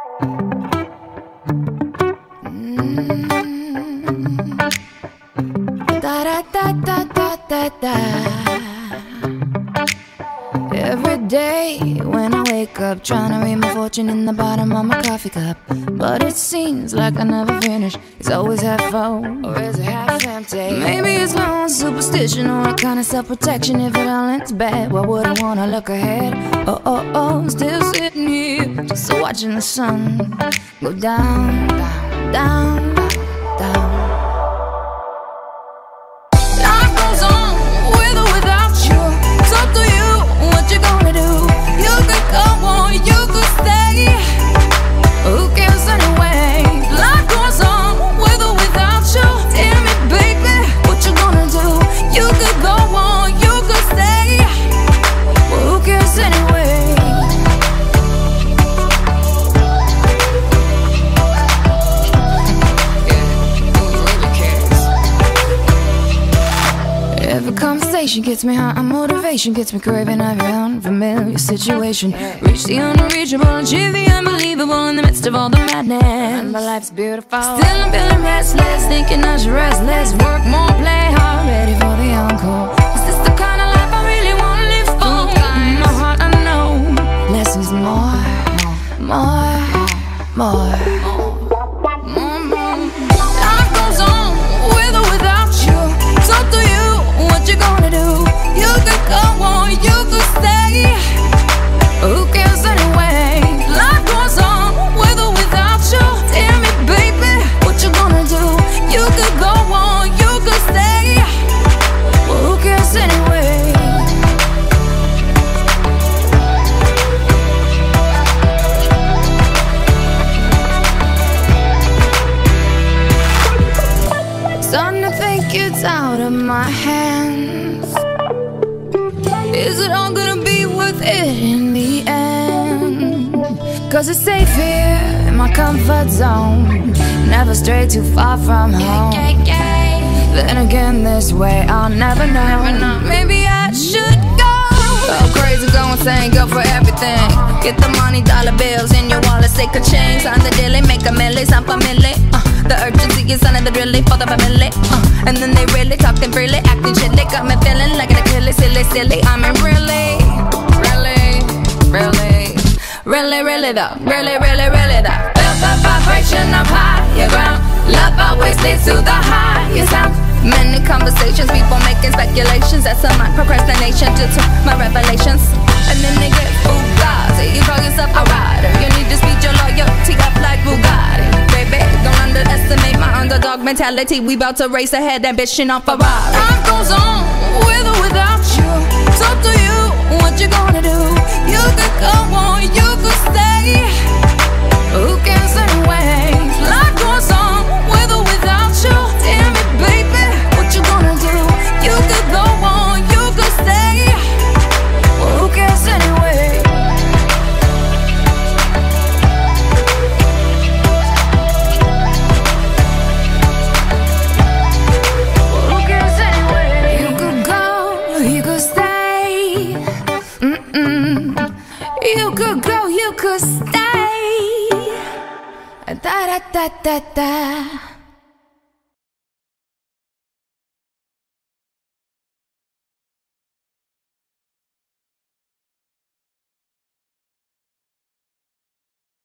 Every day when I wake up, trying to read my fortune in the bottom of my coffee cup, but it seems like I never finish. It's always half full, or is it half empty? Maybe it's my own superstition or a kind of self-protection. If it all ends bad, why would I wanna look ahead? Oh, oh, oh, still sitting here, just watching the sun go down, down, down, down. Life goes on with or without you. It's up to you what you're gonna do. You could go on, you could stay. Who cares anyway? Life goes on with or without you. Tell me, baby, what you gonna do? You could go on, you could stay. Well, who cares anyway? Every conversation gets me high, and motivation gets me craving every unfamiliar situation. Reach the unreachable, achieve the unbelievable in the midst of all the madness. Remember, life's beautiful. Still I'm feeling restless, thinking I should rest less, work more, play hard, ready for the encore. Is this the kind of life I really want to live for? In my heart I know less is more, more, more. Life goes on with or without you. It's up to you what you gonna do. You could go on, you could stay. Who cares anyway? Life goes on with or without you. Tell me, baby, what you gonna do? You could go on, you could stay. Well, who cares anyway? Starting to think it's out of my hands. Is it all gonna be worth it in the end? Cause it's safe here in my comfort zone, never stray too far from home. Then again, this way I'll never know. Maybe I should go. Go crazy, go insane, go for everything. Get the money, dollar bills in your wallet, say ka-ching. Sign the deal, make a milli, some family. The urgency is under the drilly for the family. And then they really talking freely, acting chilly. Got me feeling like an Achilles, silly, silly. I mean really, really, really, really, really though. Really, really, really though. Feel the vibration of higher ground. Love always leads to the highest sound. Many conversations, people making speculations. That's a my procrastination due to my revelations. And then they get Fugazi. You call yourself a rider. You need to speed your loyalty up like Bugatti. Baby, don't underestimate my underdog mentality. We bout to race ahead, ambition on Ferrari. Life goes on with or without you. It's up to you what you gonna do. You could go on, you could stay. Who cares anyway? Life goes on with or without you. Tell me, baby, what you gonna do? You could go on, you could stay. Well, who cares anyway? Well, who cares anyway? You could go, you could stay. You could go, you could stay. Da da da da da.